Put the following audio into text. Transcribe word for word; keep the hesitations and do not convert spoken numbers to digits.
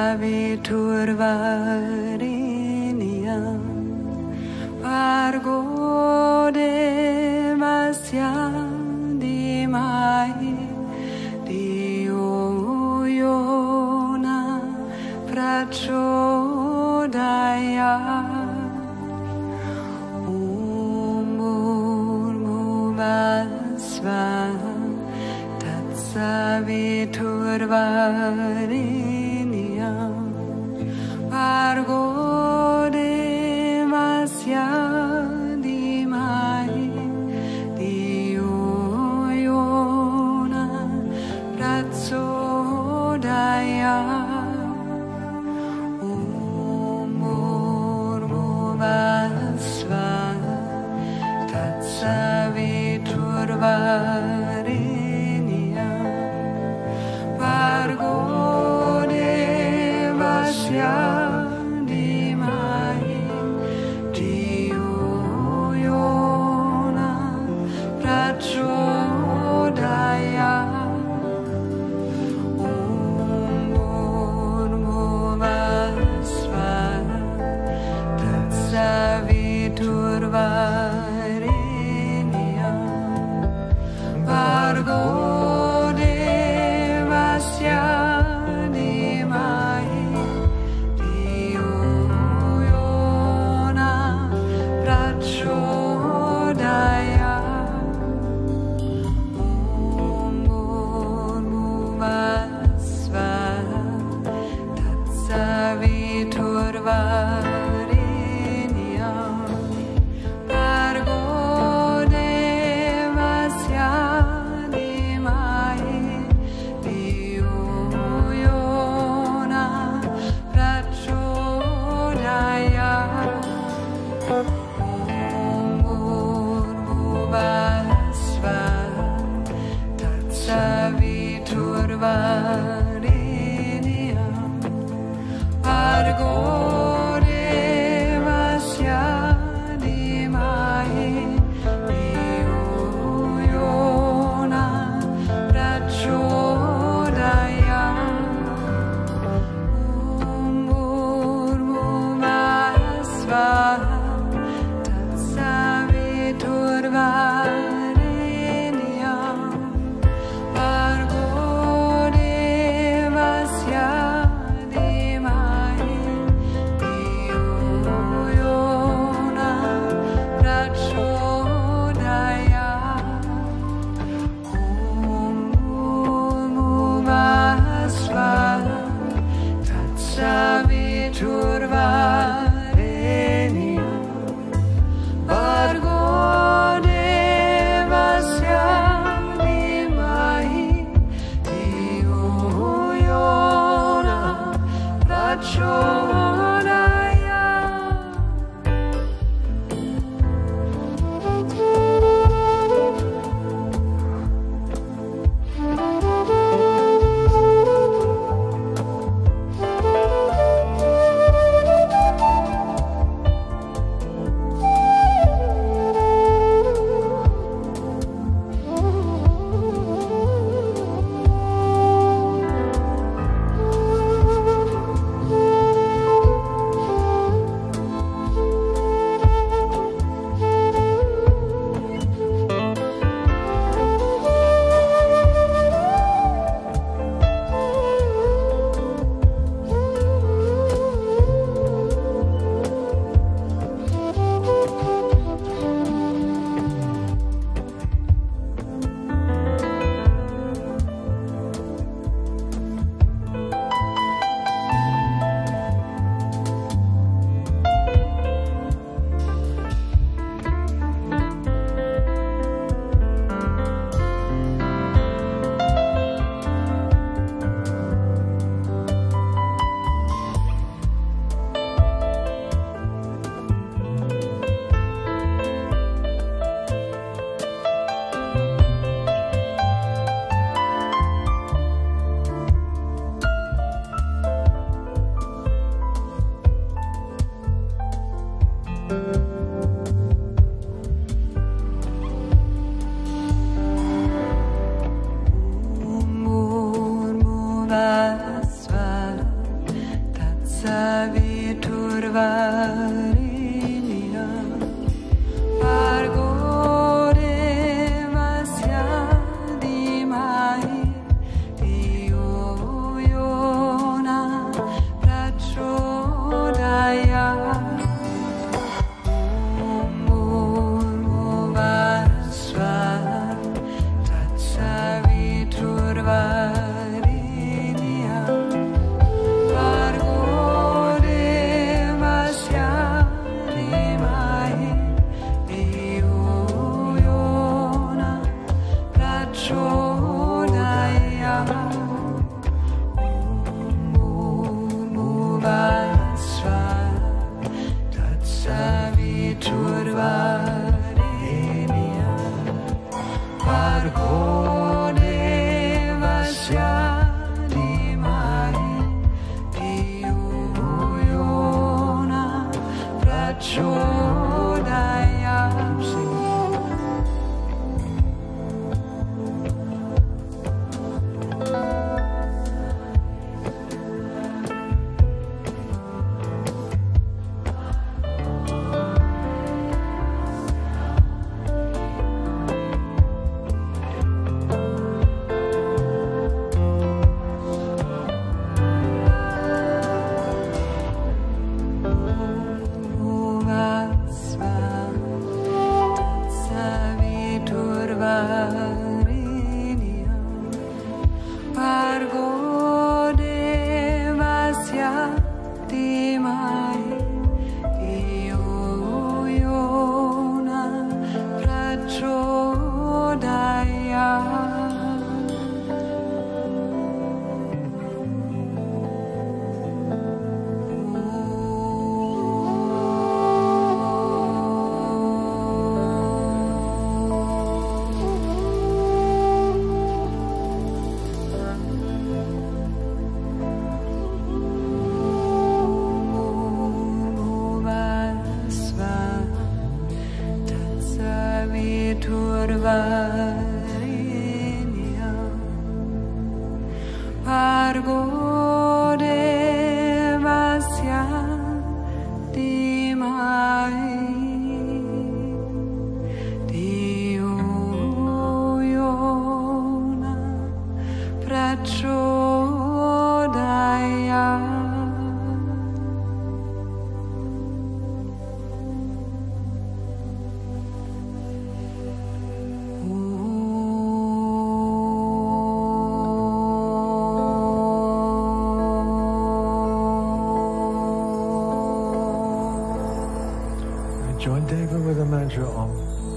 Savitur Vareñyam Bhargo Devasya Dhīmahi Dhiyo Prachodayāt Savitur Vareñyam Bhargo Devasya Dhīmahi Dhiyo Prachodayāt Bhur Bhuvah Suvah Savitur Vareñyam Bhargo Devasya Dhīmahi Dhiyo Prachodayāt Bhur Bhuvah Suvah Savitur Vareñyam Bhargo Devasya Dhīmahi Dhiyo Prachodayāt Bhur Bhuvah Suvah Savitur Vareñyam Bhargo Devasya Dhīmahi Dhiyo Prachodayāt Bhur Bhuvah Suvah Savitur Vareñyam Bhargo Devasya Dhīmahi Dhiyo Prachodayāt Bhur Bhuvah Suvah Savitur Vareñyam Bhargo Devasya Dhīmahi Dhiyo Prachodayāt Bhuvah Suvah Savitur Vareñyam Bhargo Savitur Vareñyam Bhargo Devasya Dhīmahi Dhiyo Prachodayāt. Savitur Vareñyam Bhargo Devasya Dhīmahi Dhiyo Prachodayāt. Savitur Vareñyam Bhargo Devasya Dhīmahi Dhiyo Prachodayāt. Join David with a mantra Om.